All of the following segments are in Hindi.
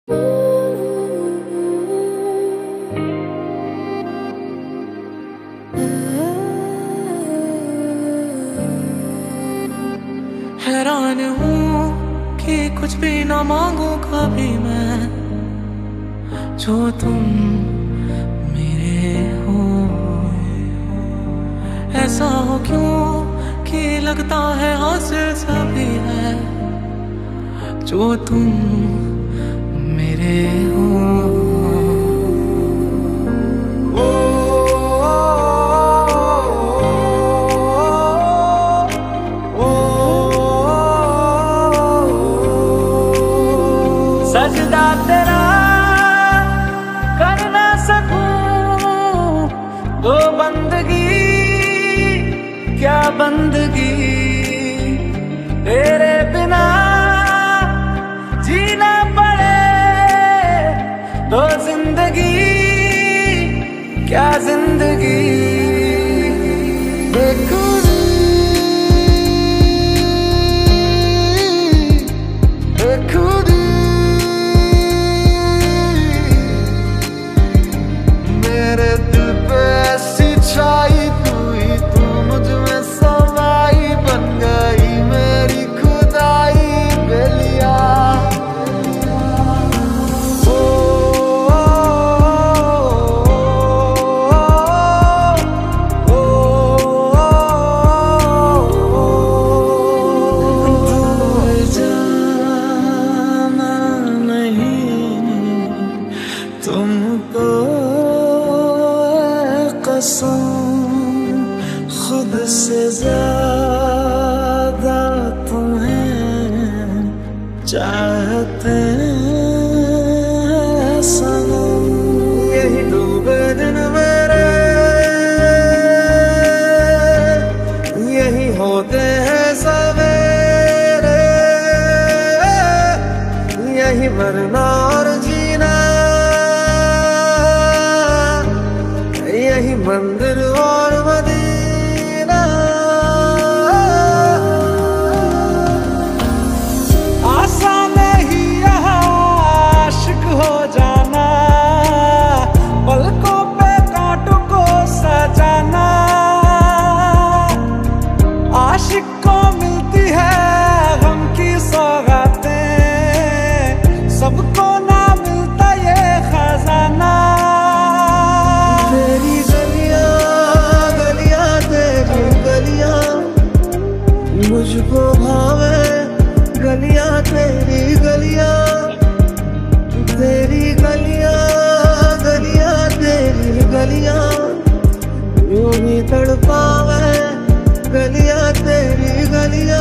हैरान हूँ कि कुछ भी ना मांगू कभी मैं, जो तुम मेरे हो। ऐसा हो क्यों कि लगता है हासिल सभी है, जो तुम मेरे हो। सजदा तेरा कर ना सकूं तो बंदगी क्या बंदगी, तेरे बिना जीना पड़े तो जिंदगी क्या जिंदगी। मेरे दिल पे ऐसी छाई तू ही, तू मुझ में सवाई बन गई मेरी खुदाई बेलिया। ओ, दूर जाना नहीं तुमको कसम, खुद से ज्यादा तुम्हें चाहते हैं सनम। यही डूबे दिन मेरे यही होते हैं सवेरे, यही मरना और जीना, यही मंदिर और मदीना। आसान नहीं यहाँ आशिक हो जाना, पलकों पे कांटों को सजाना। आशिक को मिलती है गम की सौगातें, सबको ना मिलता ये खजाना। तेरी गलियां गलियां तेरी गलियां मुझको भावे, गलियां तेरी गलियां, तेरी गलियां गलियां तेरी गलियां यूं ही तड़पावे, गलियां तेरी गलियां।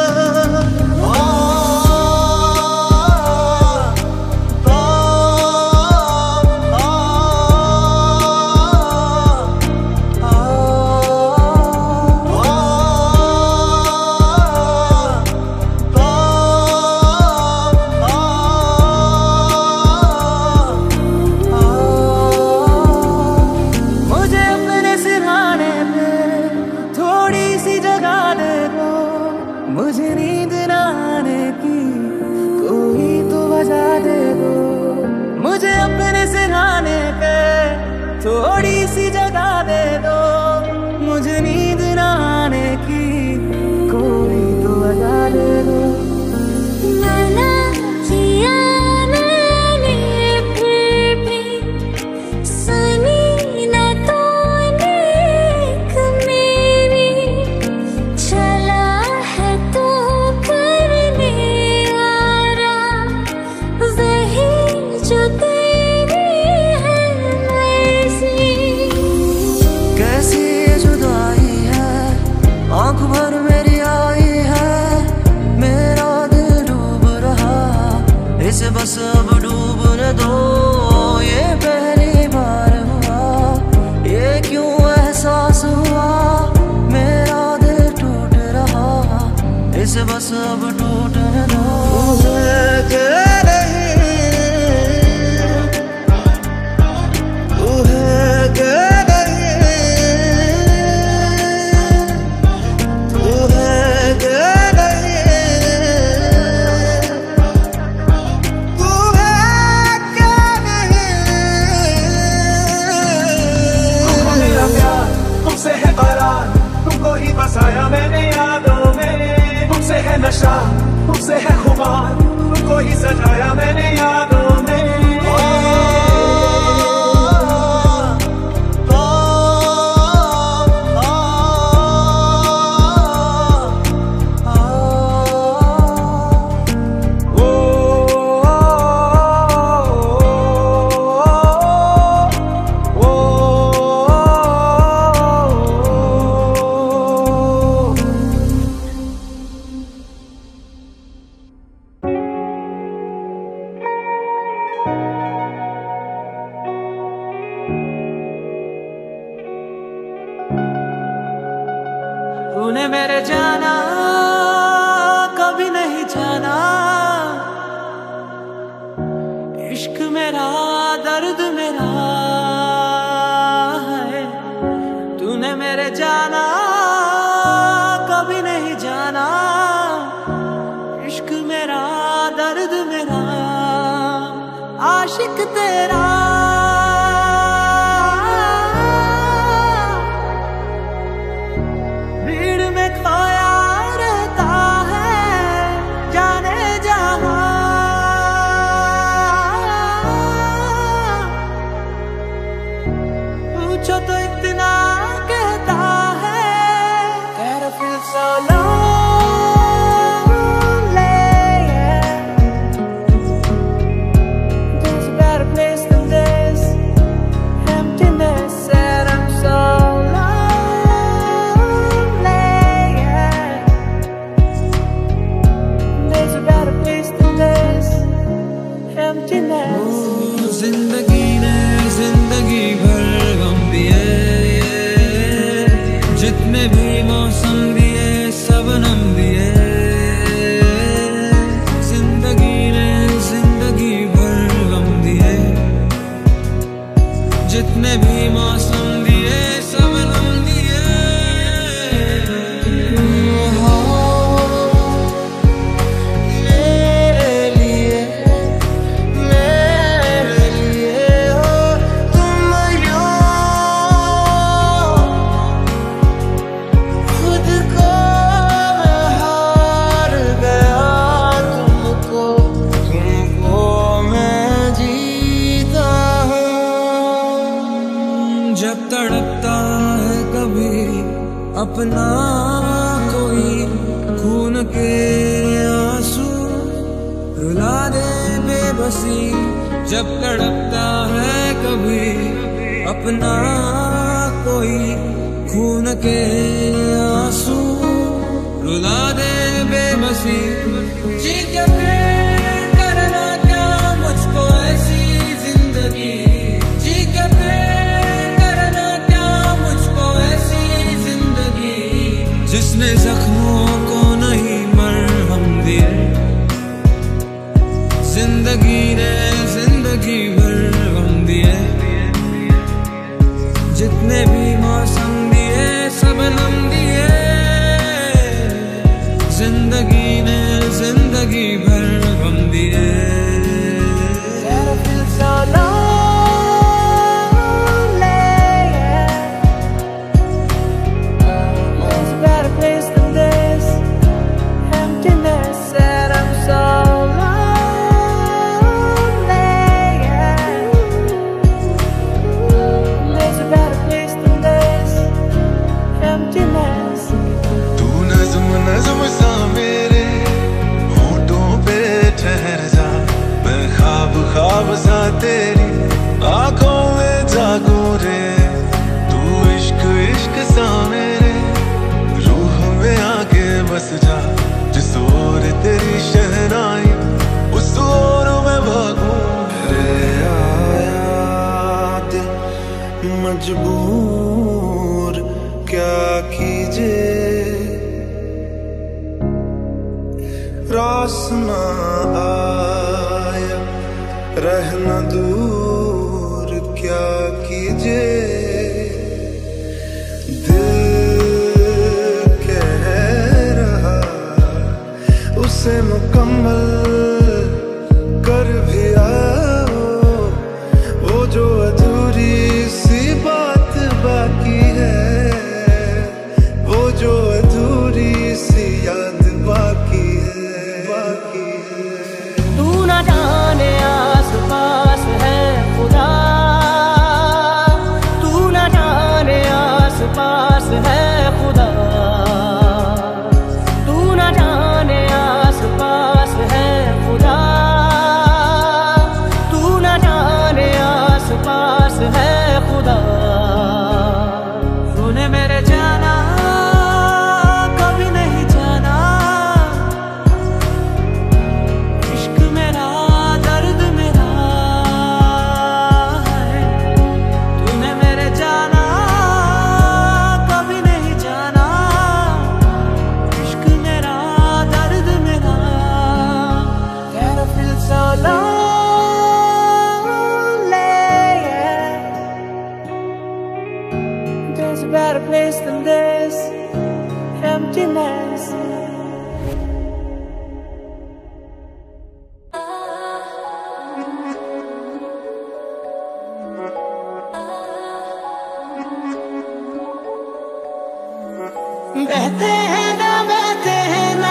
मुझे नींद ना आने की कोई तो वजह दे दो, मुझे अपने सिरहाने पे थोड़ी सी जगह दे दो। मुझे नींद ना आने की कोई तो वजह दे दो। मना किया मैंने फिर भी सुनी न तूने एक मेरी, चला है तू करने वाला वही जो तेरी है मर्जी। कैसी ये जुदाई है, आंख भर मेरी आई है, मेरा दिल डूब रहा, इसे बस अब डूबने दो। ये पहली बार हुआ, ये क्यों एहसास हुआ, मेरा दिल टूट रहा, इसे बस अब टूटने दो। तू है मेरे जाना कभी नहीं जाना, इश्क मेरा दर्द मेरा है। तूने मेरे जाना कभी नहीं जाना, इश्क मेरा दर्द मेरा, आशिक तेरा। भीड़ में खोया रहता है जाने जहां, पूछो तो इतना कहता है। Gotta feel so lonely, yeah. There's a better place than this, emptiness, and I'm so lonely, yeah. There's a better place than this, emptiness. जिंदगी ने जिंदगी भर गम दिए, जितने भी मौसम दिए सबनम दिए। जिंदगी ने जिंदगी भर गम दिए, जितने भी मौसम दिए सबनम दिए। जब तड़पता है कभी अपना कोई, खून के आंसू रुला दे बेबसी। जब तड़पता है कभी अपना कोई, खून के आंसू रुला दे बेबसी। जी क्या करना क्या मुझको ऐसी जिंदगी, जी क्या जिसने जख्मों को नहीं मरहम दिए। जिंदगी ने जिंदगी भर गम दिए, जितने भी मौसम दिए सबनम दिए। जिंदगी ने जिंदगी भर गम दिए। ख्वाब सा तेरी आंखों में जागो रे, तू इश्क इश्क सा मेरे रूह में आके बस जा। जिस ओर तेरी शहनाई उस ओर में भागूं। रे आया दिल मजबूर क्या कीजिए, रास ना आया रहना दूर क्या कीजिए। दिल कह रहा उसे मुकम्मल कर भी आओ, वो जो अधूरी सी बात बाकी है, वो जो अधूरी सी याद बाकी है, बाकी है। तू ना जाने आस-पास है खुदा, तू ना जाने आस-पास है खुदा, तू ना जाने आस-पास बहते हैं ना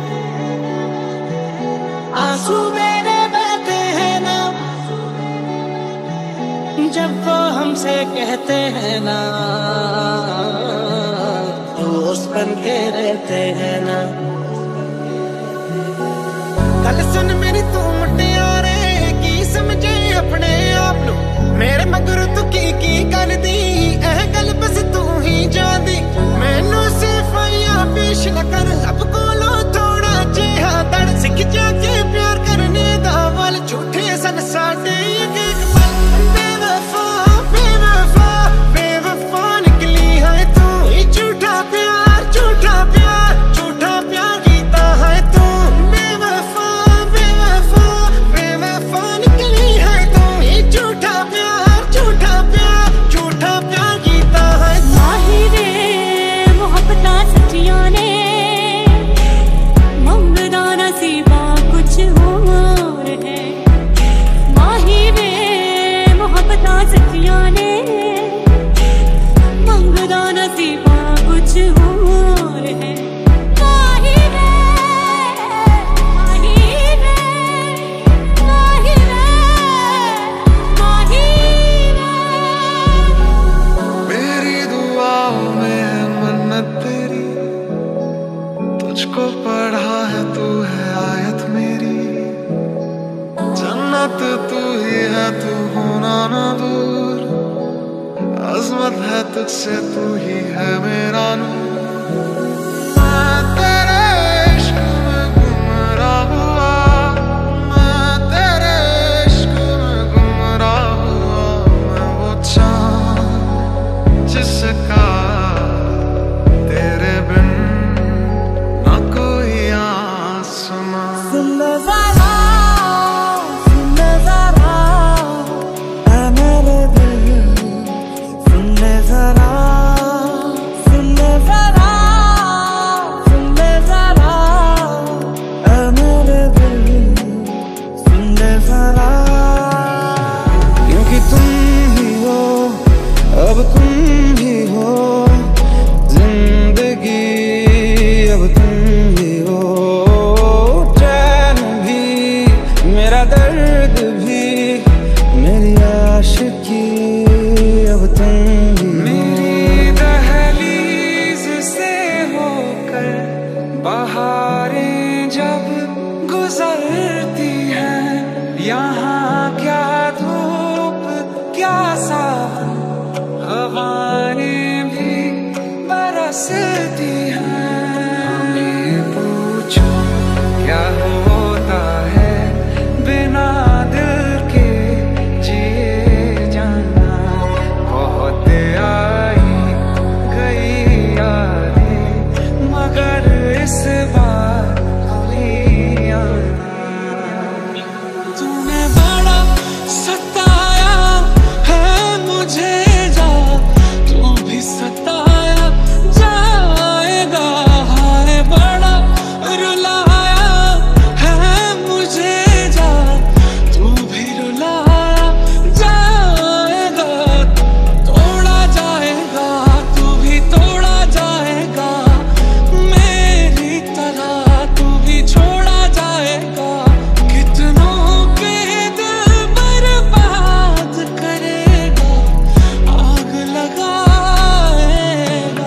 आंसू मेरे बहते हैं ना, जब वो हमसे कहते हैं ना, दोस्त बन के रहते हैं ना। गल सुन मेरी तू मुटियारे की समझे अपने आप नू, मेरे मगर तू की कर दी एह गल बस तू ही जादी। मैनू सिफाइयां पेश न कर अब कोलों थोड़ा जिहा दड़, सिख जाके प्यार करने दा वल झूठे सन साडे एक पल। बेवफा बेवफा बेवफा निकली है तू, झूठा प्यार झूठा प्यार झूठा प्यार कीता है तू। बेवफा बेवफा बेवफा निकली है तू, झूठा प्यार झूठा प्यार झूठा प्यार कीता है तू। माही वे मोहब्बतां सच्चियां ने, मंगदा नसीबा कुछ और है। माही वे मोहब्बतां सच्चियां ने, मंगदा नसीबा कुछ और है। माही वे माही वे माही वे माही वे। मेरी दुआओं में है मन्नत तेरी, तुझको पढ़ा है तू है आयत मेरी। जन्नत तू ही है तू होना ना दूर, अजमत है तुझसे तू ही है मेरा नूर। मैं तेरे इश्क में गुमराह हुआ, मैं तेरे इश्क में गुमराह हुआ। मैं वो चाँद जिसका तेरे बिन ना कोई आसमां। सुन ज़रा ऐ मेरे दिल, सुन ज़रा सुन ज़रा सुन ज़रा ऐ मेरे दिल, सुन ज़रा। क्योंकि तुम ही हो अब तुम ही हो जिंदगी, अब तुम ही हो चैन भी मेरा दर्द भी मेरी आशिकी, अब तुम ही हो। मेरी दहलीज से होकर बहारें जब गुजरती हैं, यहाँ क्या धूप क्या सावन हवाएं भी बरसती हैं। हमें पूछो क्या होता है बिना दिल के जिए जाना। बहुत आई गई यादें मगर इस बार कोई आना। तूने बड़ा सताया है मुझे जा, तू भी सताया जाएगा। हाय बड़ा रुलाया है मुझे जा, तू भी रुलाया जाएगा। तोड़ा जाएगा तू भी तोड़ा जाएगा, मेरी तरह तू भी छोड़ा जाएगा। कितनों के दिल बर्बाद करेगा, आग लगाएगा।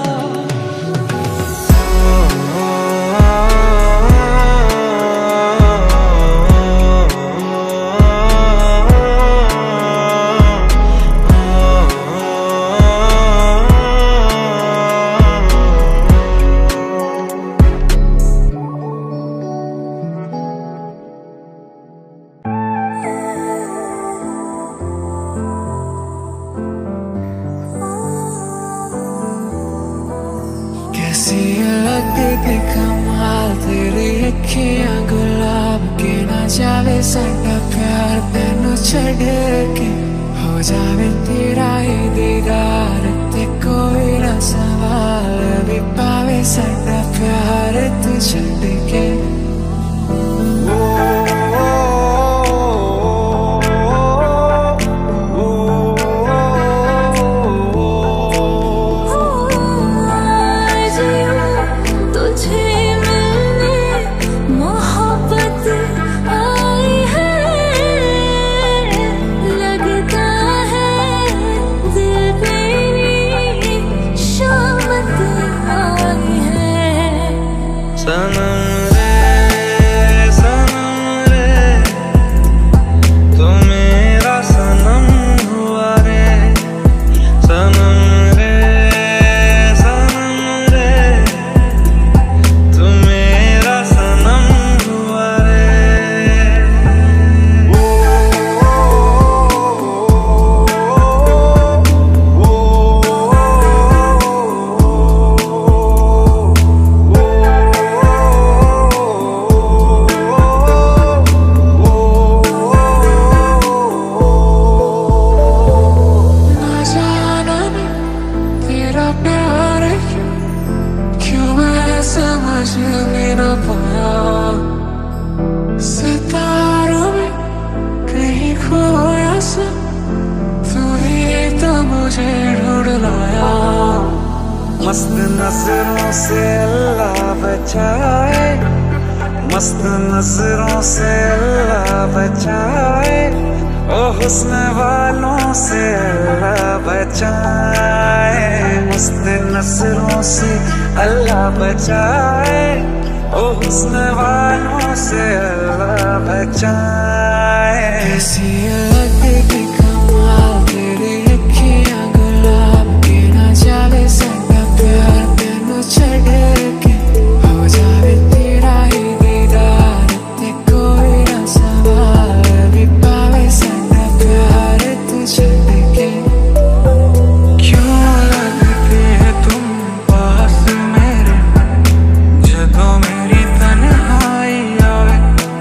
कैसी लगती कमाल तेरी अखियां गुलाब के, ना जावे साडा प्यार तेनू छड़ के। हो जावे तेरा ही दीदार ते कोई ना सवाल भी पावे साडा प्यार तू छड़ के। Oh, बस तू ही तो मुझे ढूंढ लाया। मस्त नजरों से अल्लाह बचाए, मस्त नजरों से अल्लाह बचाए, ओ हुस्न वालों से अल्लाह बचाए। मस्त नजरों से अल्लाह बचाए, ओ हुस्न वालों से अल्लाह बचाए। ऐसी लगती कमाल तेरी अखियां गुलाब के, ना जावे सदा प्यार तेनू छड़ के, हो जावे तेरा ही दीदार ते कोई ना सवाल, भी पावे सदा प्यार तू छड़ के। क्यों लगते है तुम पास मेरे, जदों मेरी तन्हाई आवे,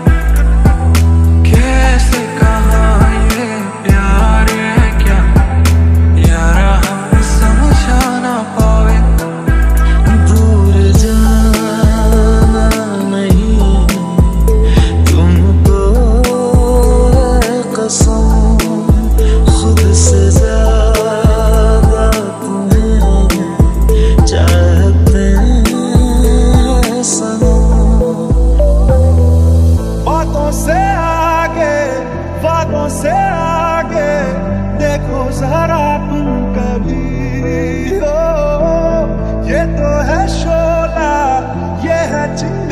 कैसे कहाँ ये प्यार है क्या यारा हम समझा ना पावे। दूर जाना नहीं तुमको है कसम, खुद से ज्यादा तुम्हें चाहते हैं सनम। बातों से आगे, बातों से आगे देखो जरा तुम कभी हो। ये तो है शोला, ये है चिंगारी,